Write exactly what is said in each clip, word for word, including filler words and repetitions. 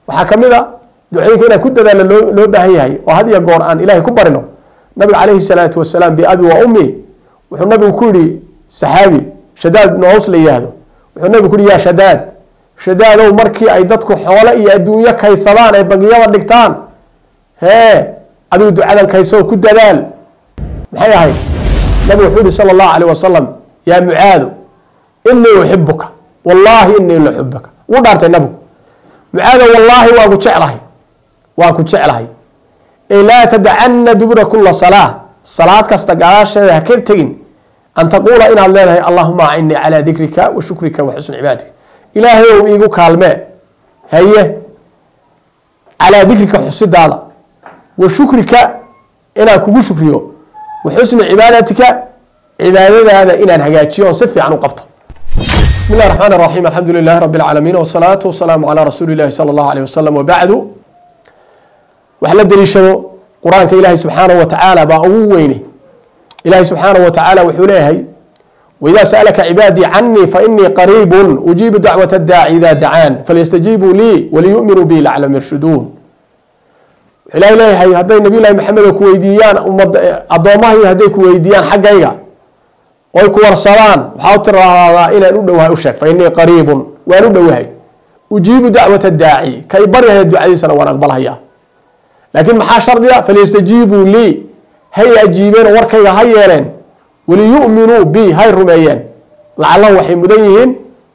وحكمنا دعيك إن كنت ذا لو بهيه وهذه القرآن إلهي كبرنا النبي عليه الصلاة والسلام بأبي وأمي والنبي كوري صحابي شداد بن عوص لي هذا والنبي كوري يا شداد شداد ومركي أيدتك حوالي يا الدنيا كي صلان أي بقية والدكتان ها أبي دعاء كيسو كنت ذال محيا هاي النبي حولي صلى الله عليه وسلم يا معاذ إني أحبك والله إني لأحبك ودارت النبي معاذ والله واكو جعله واكو جعله لا تدعن دبر كل صلاة صلاة كاستقاش هكرتين أن تقول إن الله اللهم أعني على ذكرك وشكرك وحسن عبادك إلهي ويقو كالماء هي على ذكرك حسد الله وشكرك إلى كبو شكريو وحسن عبادتك عبادة هذا إن هجاتشي وصفي عنه قبطه بسم الله الرحمن الرحيم الحمد لله رب العالمين والصلاة والسلام على رسول الله صلى الله عليه وسلم وبعد وحلا دليشدو قرآنك إلهي سبحانه وتعالى باويني إلهي سبحانه وتعالى وحوليه وإذا سألك عبادي عني فإني قريب أجيب دعوة الداعي إذا دعان فليستجيبوا لي وليؤمنوا بي لعلهم يرشدون إلهي إلهي هدي النبي الله محمد كويديان أضومه هدي كويديان حقيقة ويكور صلان وحاوتر إلى ندوها أشك فإني قريب وندوها أجيب دعوة الداعي كي بريه الدعاء سنة ونقبلها إياه لكن محا شرطها فليستجيبوا لي هي أجيبين وركي هيالين وليؤمنوا بي هاي الرميين لعلهم وحي مدينين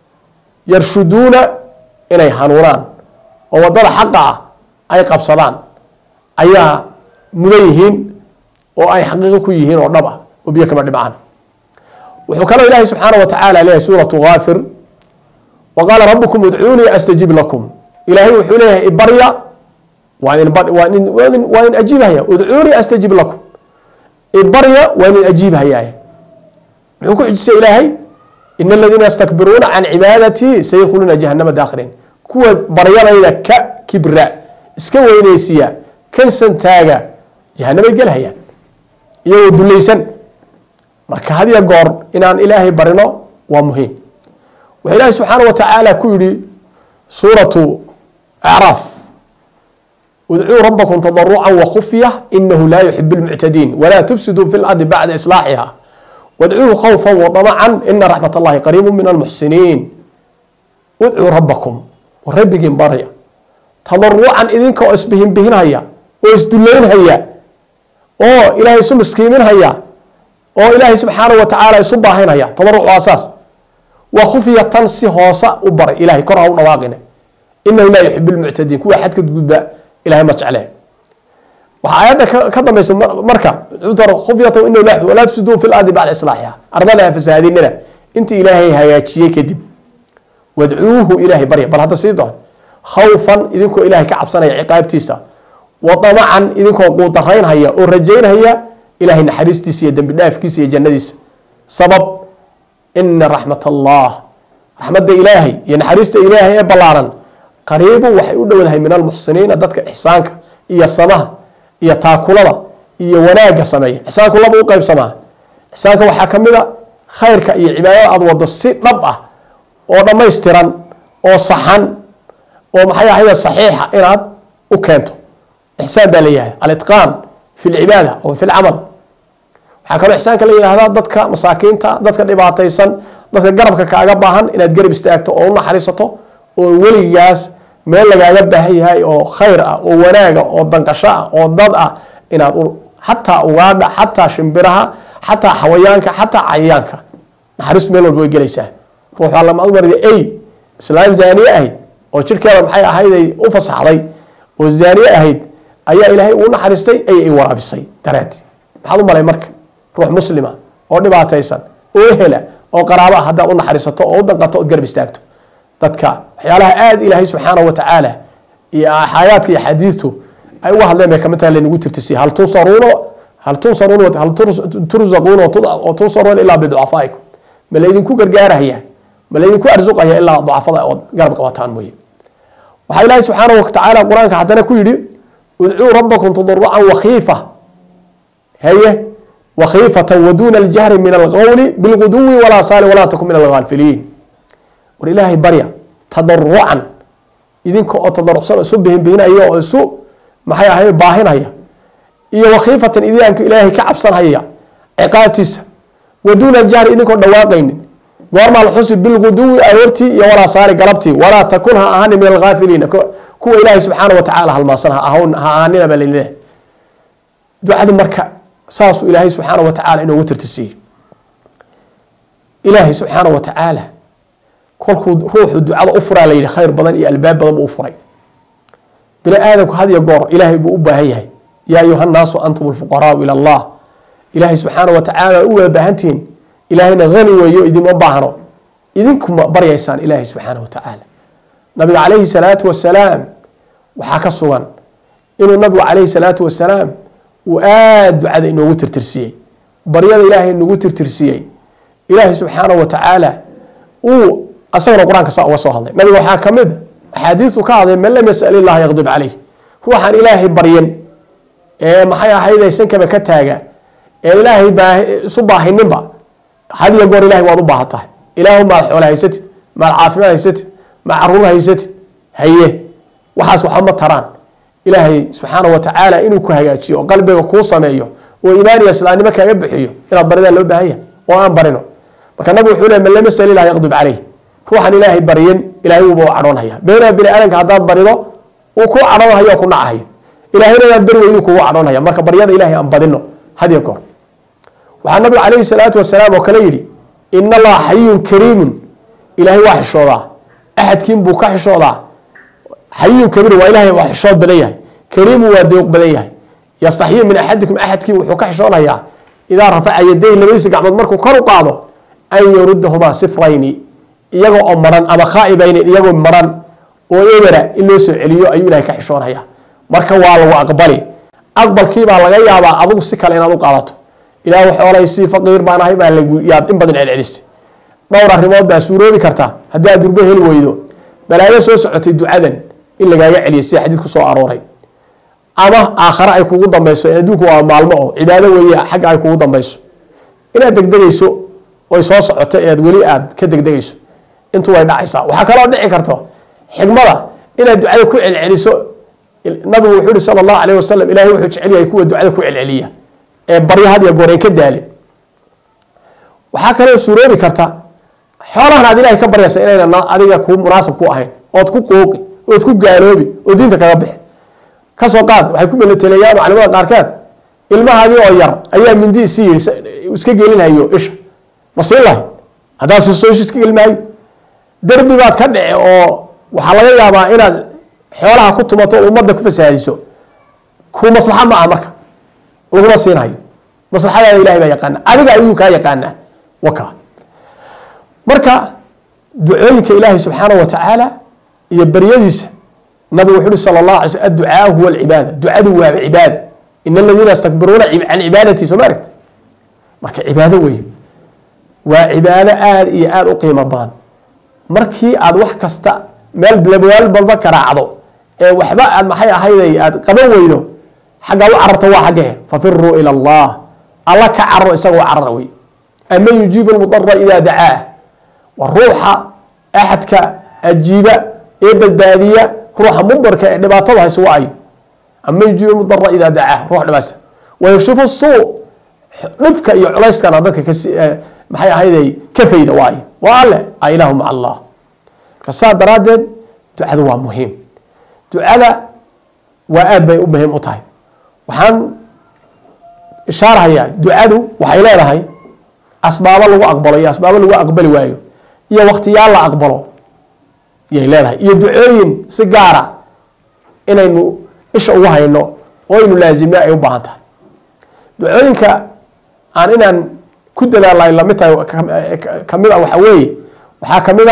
يرشدون إلى حنوران ووضل حقا أي قبصلان أي مدينين وأي حقيقة كيهين ونبع وبيك مردبعان وحكى الله سبحانه وتعالى عليه سورة غافر وقال ربكم ادعوني أستجيب لكم إلهي وحوليه إبريا وإن, وإن, وإن, وإن أجيبها يا ادعوني أستجيب لكم إبريا وإن أجيبها يا حكو عجس إلهي إن الذين يستكبرون عن عبادتي سيدخلون جهنم داخلين كو بريانا إذا كبراء اسكوا إنيسيا كنسن تاغا جهنم يقلها يا يودو ليسن marka hadiya goor inaan ilaahay barino waa muhiim waxa ilaahay subhanahu wa ta'ala ku yiri suratu a'raf ud'u rabbakum tadarruan wa khufyah innahu la yuhibbul mu'tadin wa la tufsidu fil ardi ba'da islahiha wad'uhu khawfan wa tama'an inna rahmatallahi qaribun minal muhsinin ud'u rabbakum wa rabbikum bariya tadarruan idinka isbihim bihinaya oo isduleynaya oo ilaahay sum miskiiminaya oo ilaahay subhanahu wa ta'ala isu baahinaya tadarruc asaas wa khufiyatan si hoosa u bar ilaahay kor u dhawaaqina innahu la yuhibbul mu'tadin kuwa xadka gudba ilaahay ma jecleh waxa ayada ka dambaysa marka udar khufiyatan innahu la wala tufsidu fil ardi ba'da islahiha ardada fasaadinina inta ilaahay hagaajiyay kadib wad'uuhu ilaahay bari bal hada siido khawfan idinku ilaahay ka cabsanaya ciqaabtiisa wa tama'an idinku quudareynaya oo rajaynaya إلهي نحرستي سي دم بدافكي سي جنديس سبب إن رحمة الله رحمة إلهي ينحرست إلهي بلارن قريب وحي ودوده من المحسنين دتك إحسانك إيا السماء إيا تاكلها إيا وناقة سماء إحسانك الله بوقع بسماء إحسانك وحاكمنا خيرك إيا عبادة أضوض السيط نبأ ودما يستران وصحان ومحيا هي الصحيحة إراد وكانتو إحسان داليها الإتقان في العبادة أو في العمل حكى إحسانك اللي هذا ضدك مساكينتا ضدك دبعتيسن ضدك قربك كعجبهن إن تقرب استأجته أو نحرسته وولي جاس ما اللي جاجبه هي هاي أو خير أو وناجة أو ضنكشاء أو ضدأ إن تقول حتى أواد حتى شمبرها حتى حويانك حتى عيانك نحرس ميلو بوي جلسه روح على ما أمر أي سلام زانية أهيد أو شركة محيا هاي أوفص علي والزانية أهيد أي إلهي ونحرستي أي أي ورابسي تراتي هذا مالي مرك روح مسلمة أو دبعتيسن أو هلا أو قرابة هذا ونحرسته أو دقته تقرب استاجته تذكر حيالها آد إلهي سبحانه وتعالى يا حياتك يا حديثه أي واحد لما كمثلا اللي نقول ترتسي هل تنصرون هل تنصرون هل ترزقون وتنصرون إلا بضعفائكم ملايين كو غرغاره هي ملايين كو أرزقها هي إلا ضعفاء قرب قواتان مويه وحي الله سبحانه وتعالى القرآن حتى كل يدي ادعوا ربكم تضرعا وخيفة هي وخيفة ودون الجهر من القول بالغدو ولا صال ولا تكن من الغافلين ولله بريا تضرعا idinka oo tadarrucsan isu bihin bihinaya oo isu maxay ahayd baahinaya iyo wakhifatan idiyanka ilaahay ka cabsanaya ciqaabtiisa waduuna jahri idinkoo dhawaaqaynin goorma la xusi bil ghuduwi aroorti iyo wala saari galabti wala takunha ahani min al-ghafilin kuwa ilaahay subhanahu wa ta'ala halmaasanaha ahawn ha aanina balillah ducada marka saas ilaahay subhanahu wa ta'ala inuu tirtisay ilaahay subhanahu wa ta'ala kolku ruuxu ducada u furaa leeyahay khayr badan iyo albaab badan u furay bini aadamku had iyo goor ilaahay buu u baahan yahay ya ayuha an-nasu antumul fuqara ila Allah ilaahay subhanahu wa ta'ala u baahantiin ilaahayna ghani weeyo idin baahno idinku baryaysaan ilaahay subhanahu wa ta'ala nabiga alayhi salatu wassalam waxa ka sugan inuu nabiga alayhi salatu wassalam uu aad ducada inuu tirtirsiyay baryada ilaahay inuu tirtirsiyay ilaahay subhanahu wa ta'ala uu asagana quraanka saa uga soo hadlay nabiga waxa kamid xadiisu ka haday man lam yas'al Allah yaghdab alayhi ruuxan ilaahay baryan ee maxay ahaydaysan kaba ka taaga ee ilaahay baa isu baahininba hadiya goor ilaahay waad u baahatay ilaahu ma xoolo haysatid ma caafimaad haysatid ma caruur haysatid haye waxaas waxa ma taraan ilaahay subhanahu wa ta'ala inuu ku hagaajiyo qalbiga ku sameeyo oo iimaan iyo islaamnimo kaaga bixiyo inaad barida loo baahan yahay oo aan barino marka nabigu wuxuu leeyahay man lam yas'al Allah yaghdab alayhi ruuxan ilaahay baryan ilaahay uu baa caroonaya beena bini aadanka hadaad barido uu ku caroonayo ku nacayo ilaahayna aad bari weeyo ku caroonaya marka baryada ilaahay aan badino hadiya goor waxa nabiga alayhi salatu wassalam oo kale yiri inna Allah hayyun kariimun ilaahay waa xishooda ahadkiin buu ka xishooda hayyun kabiir waa ilaahay waa xishood badan yahay kariim waa deeq badan yahay yastahiy min ahadikum ahadkiin wuxuu ka xishoonaya idaa rafa'a yaday labadiisa gacmood markuu kor u qaado ay yurduhuma sifrayni iyaga oo maran ama khaa'ibayn iyaga maran oo eebara in loo soo celiyo ayuu ilaahay ka xishoonaya marka waa lagu aqbali aqbalkii baa laga yaabaa adigu si kale inaad u qaadato ilaahay xoolaysii faqiir baan ahay baa lagu yaab in badan celcelisay dhowr arrimood baa suuroobi karta haddii aad durba heli weydo balaayo soo socotay ducadan in lagaaga celiyo si xadiis ku soo arooray ama aakhira ay kugu dambayso adduunku waa maalmo oo cibaado weeye xaq ay kugu dambayso inaad degdegayso oo soo socoto ee aad wali aad ka degdegayso intu way dhacaysaa waxa kale oo dhici karto xigmada inaad ducada ku celceliso nabigu wuxuu sallallahu alayhi wasallam ilaahay wuxuu jecel yahay kuwa ducada ku celceliya ee baryaha iyo gooreen ka daalin waxa kale oo suuroobi karta xoolahan aad ilaahay ka baryaysa inayna adiga ku munaasab ku ahayn oo ku qooqi oo ku gaaloobi oo diinta kaga bixi ka soo qaad waxay ku beleteleeyaan macluumaad qaarkood ilmahaadii oo yar ayaa mindi si iska geelinayo isha masiilahay hadaa si soo iska gelmaayo darbi baad ka dhacay oo waxa laga yaabaa inaad xoolaha ku tumato ummadda ku fasaadiso ku maslaxa ma marka lagu siinayo maslaxada ilaahay baa yaqaan adiga ayuu ka yaqaana waka marka ducooyinka ilaahay subhanahu wa ta'ala iyo baryadiisa nabi wuxuu sallallahu alayhi wasallam ad-du'a huwa al-ibada du'adu waa ibada innal ladina istakbiruna an ibadati sumarat marka ibada weey waa ibada aad iyo aad u qiimo badan markii aad wax kasta meel bilabal balba karaacdo ee waxba aad maxay ahayday aad qaban weydo xaga u cararto waa xagee fafirru ila Allah Allah ka carro isagoo carro weey ama yujibu al-mudarra ila da'a wa ruuha ahadka ajiba ee badbaadiya ruuxa mudarka ee dhibaatada hayso waa ay ama yujibu al-mudarra ila da'a ruux dhibaasa wa yashifu as-suu dhibka iyo culayska dadka ka maxay ahayday ka fayda waay waa alle aynahu ma Allah ka saadaradeed ducada waa muhiim ducada waa aad bay u muhiim u tahay waxaan ishaarayaa ducadu waxay leedahay asbaab lagu aqbalo iyo asbaab lagu aqbali waayo iyo waqtiyaal la aqbalo yay leedahay iyo ducooyin si gaar ah inaynu isha ugu hayno oo inuu laazimo ay u baahan tahay ducooyinka aan inaan ku dadaalay la mid tahay kamida waxa weeye waxa kamida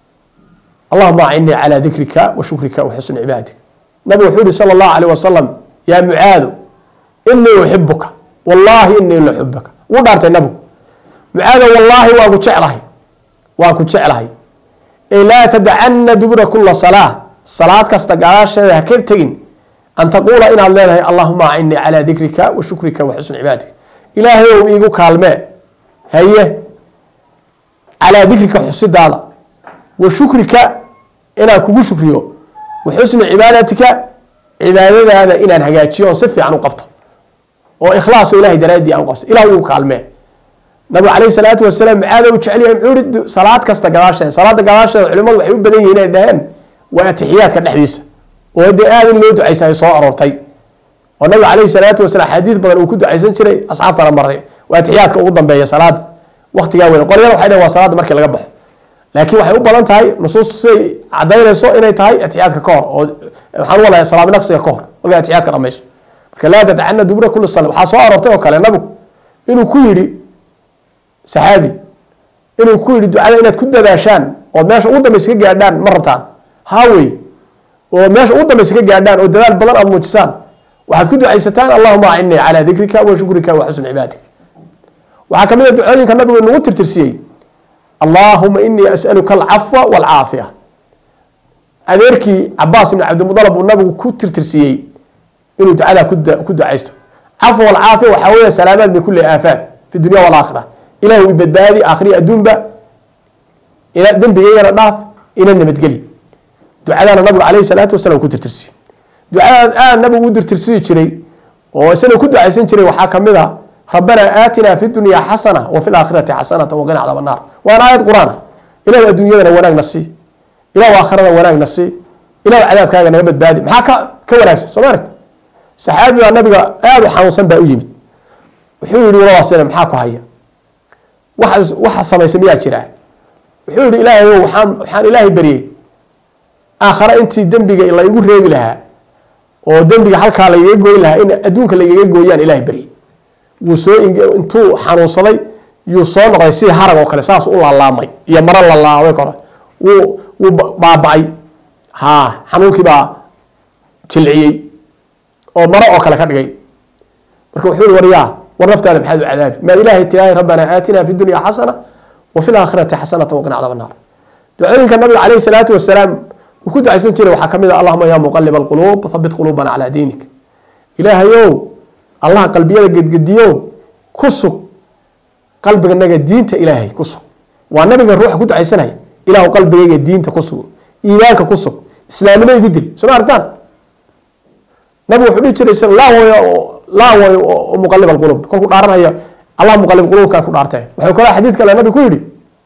اللهم أعني على ذكرك وشكرك وحسن عبادك نبي وحده صلى الله عليه وسلم يا معاذ إني أحبك والله إني لأحبك ودارت النبي معاذ والله واكو شعره واكو شعره إيه لا تدعن دبر كل صلاة صلاة كاستقاش هكذا أن تقول إن الله اللهم أعني على ذكرك وشكرك وحسن عبادك إلهي ويقول كلمة هي على ذكرك حسن دالا وشكرك إلى كوكو شكريو وحسن عبادتك عبادة هذا إن هجاتيون صفي عن قبطه وإخلاص إلهي درادي أو قبص إلهي وكالمه نبي عليه الصلاة والسلام عادة وتشعلي عورد صلاة كستا قراشة صلاة قراشة علماء وحيوب بدين هنا الدهان واتحيات كالحديث ودي آذن اللي يدعي سيصاء رورتي والنبي عليه الصلاة والسلام حديث بدل وكد عيسان شري أصحاب ترى مرة واتحيات كأوضا بي صلاة وقت قاوين قرية وحيدا وصلاة مركي لقبح لكن وحيوب بلانت هاي نصوص سي عدين يسوء إني تهي اتحيات ككور وحان والله صلاة بنقص يكور وقال اتحيات كرميش لا تتعنى دبرة كل الصلاة وحصاء رورتي وكالا نبو إنه كيري saxaabi inuu ku yiri ducada inaad ku dadaashaan oo meesha ugu dambaysa ka gaadhaan martaan haaway oo meesha ugu dambaysa ka gaadhaan oo dadaal badan aad muujisaan waxaad ku ducaysataan allahumma inni ala dhikrika wa shukrika wa husn ibadatik waxa kamid ah ducooyinka nabigu inuu tirtirsiyay allahumma inni as'aluka al-afwa wal aafiya adeerkii Abbas ibn Abd al-Muttalib uu nabigu ku tirtirsiyay inuu ducada ku ducaysto afwa wal aafiya waxa weeye salaamaad bi kulli aafaat fi dunya wal aakhirah إلهي وبدادي آخري أدومبا إلى ذنبي غير الضعف إلى النمتقلي دعاء النبي عليه الصلاة والسلام كنت ترسي دعاء الآن النبي كنت ترسي شري وسنة كنت عايزين شري وحاكم منها ربنا آتنا في الدنيا حسنة وفي الآخرة حسنة وقنا عذاب النار وأنا آية قرآن إلى الدنيا وناك نصي إلى آخرة وناك نصي إلى عذاب كان نبت بادي محاكا كوناكس سمعت سحابي النبي آل حاوسا بأيمت وحول الله سلام محاكو هيا waxa waxa sameeyay miyaa jira wuxuu yiri ilaahay waxaan waxaan ilaahay bariyay aakhira intii dambiga ila igu reebi lahaa oo dambiga halka la iga gooy lahaa in adduunka la iga gooyaan ilaahay bariyay wuu soo intuu xanuunsaday yuu soo noqday si harag oo kale saas u laalaamay iyo mara la laaway karo wuu wuu baabay ha xanuunkii baa jilciyay oo mara oo kale ka dhigay marka wuxuu wariyaa ورفت على بحاجة عذاب ما إلهي تلاهي ربنا آتنا في الدنيا حسنة وفي الآخرة حسنة وقنا عذاب النار دعوين كان النبي عليه الصلاة والسلام وكنت عايزين تشيله وحكم اللهم يا مقلب القلوب ثبت قلوبنا على دينك إلهي يو الله قلبي قد قد يو كسو قلبك انك الدين إلهي كسو والنبي الروح كنت عايزين إله قلبك الدين تكسو إيمانك كسو إسلامي ما يقدر سمعتان نبي وحبيب تشيله الله لا هو مقلب القلوب كل دارنا هي الله مقلب القلوب كان دارته وحكى حديث كلام النبي كوري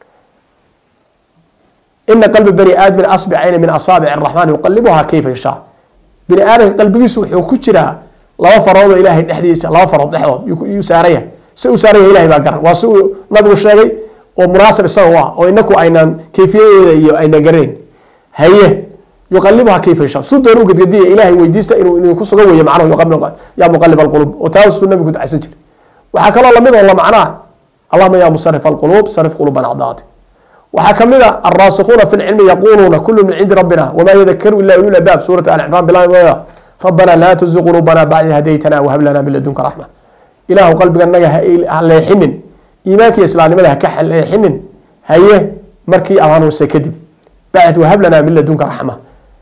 إن قلب بني آدم أصبعين من أصابع الرحمن يقلبها كيف يشاء بني آدم قلبه يسوح وكتشرها لا فرض إلهي الحديث لا فرض إحضر يساريه سو ساريه إلهي باقر وسو نبي الشيء ومناسب السوا وإنكم أين كيفية أين جرين هي يقلبها كيف يشاء صد روق قد إلهي ويديست إنه إنه يكسر قوي معناه يقلب يا مقلب القلوب وتاوس النبي كنت عايز تجري وحكى الله منه الله معناه اللهم يا مصرف القلوب صرف قلوبنا عضاته وحكى منه الراسخون في العلم يقولون كل من عند ربنا وما يذكر إلا أولو الألباب سورة آل عمران بالله ربنا لا تزغ قلوبنا بعد هديتنا وهب لنا من لدنك رحمة إله قلبك أنك لا يحنن إيمانك يا إسلام ماذا كحل لا يحنن هيه مركي أمانه سكذب بعد وهب لنا من لدنك رحمة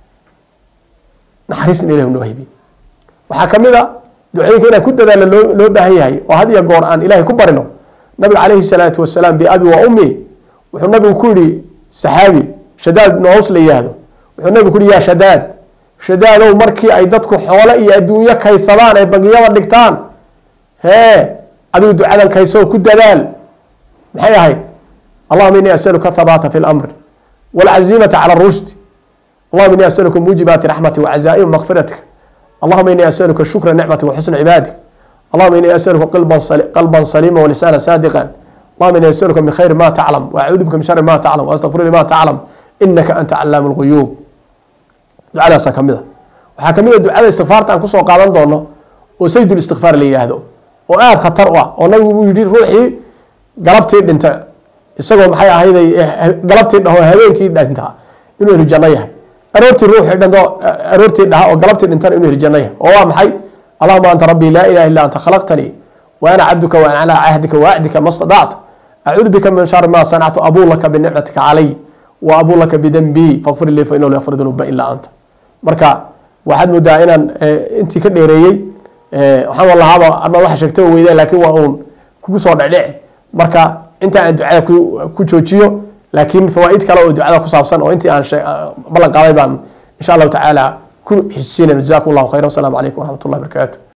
نحرسنا إليه ونوهيبي وحكمنا دعيك إنا كنت ذا لو بهيهي وهذه القرآن إلهي كبرنا نبي عليه الصلاة والسلام بأبي وأمي وحو النبي كوري صحابي شداد بن عوص لي هذا وحو النبي كوري يا شداد شداد أو مركي أي دتكو حوالي أي الدنيا كيسان أي بقية والدكتان هي أدو دعاء الكيسو كنت ذال محيا هاي اللهم إني أسألك الثبات في الأمر والعزيمة على الرشد اللهم إني أسألك موجبات رحمتي وعزائم مغفرتك اللهم إني أسألك شكر نعمتك وحسن عبادك اللهم إني أسألك قلبا قلبا سليما ولسانا صادقا اللهم إني أسألك من خير ما تعلم وأعوذ بك من شر ما تعلم وأستغفر لما تعلم إنك أنت علام الغيوب دعاء سكمده وحكميه دعاء الاستغفار تان كسو قادن دونو وسيد الاستغفار اللي يهدو وآد خطر وا ونبي يدير روحي قلبتي دنت isagoo maxay ahayday galabtii dhaho habeenkii dhinta inuu rijanaya aroortii ruuxi dhanto aroortii dhaha oo galabtii dhintan inuu rijanaya oo waa maxay allahumma anta rabbi la ilaha illa anta khalaqtani wa ana abduka wa ana ala ahdika wa wa'dika mastada'tu a'udhu bika min sharri ma sana'tu abu laka bi ni'matika alayya wa abu laka bi dhanbi faghfir li fa innahu la yaghfiru dhunuba illa anta marka waxaad moodaa inaan intii ka dheereeyay waxaan wallaahaba arma waxa sheegtay weeyday laakiin waa uun kugu soo dhacdhici marka انت ان دعاء كو جوجيو لكن فوائد كلا او دعاء كو سابسن او انت ان ballan qaaday baan إن شاء الله تعالى كل حسين جزاكم الله خيرا والسلام عليكم ورحمة الله وبركاته.